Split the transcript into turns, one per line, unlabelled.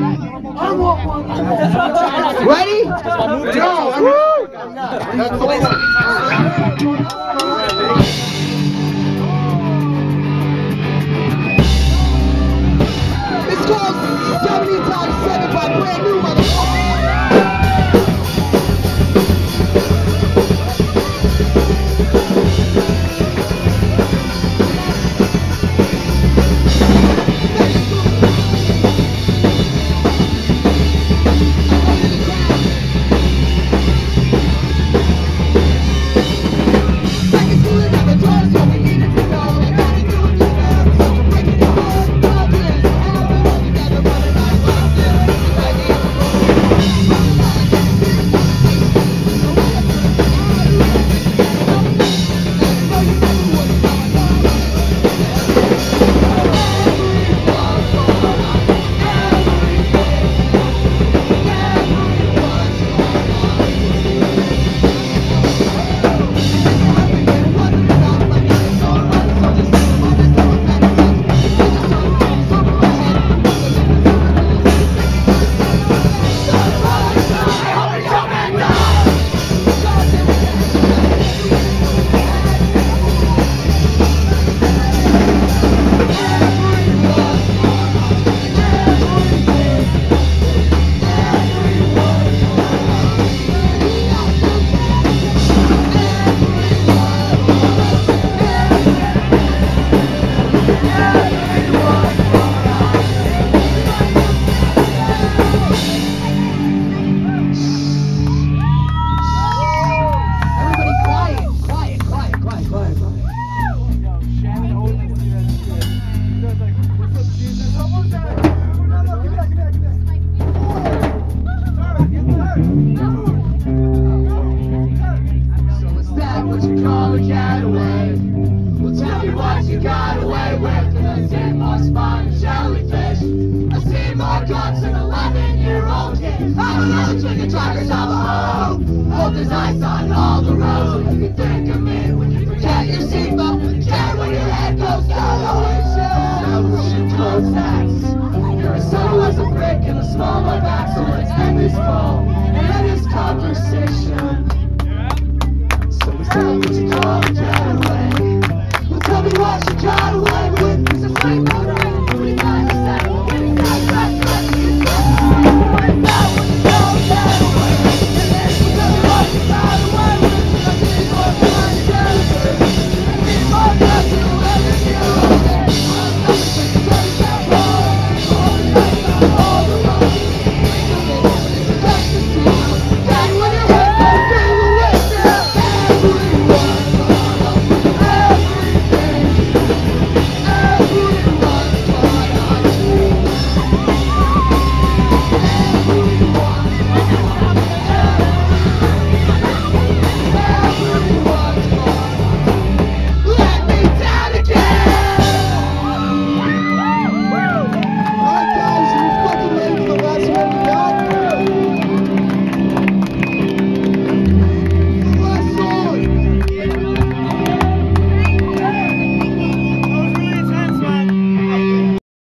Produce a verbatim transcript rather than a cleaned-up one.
I want one.
Ready? Go. That's the way. It's called seventy times seven by brand new motherfucker. Hope there's ice on all the roads. You can think of me when you forget your seatbelt. Care when your head goes down. Establishing contacts. Your soul is a brick in the small of my back. So let's end this call and end this conversation. So is that what you call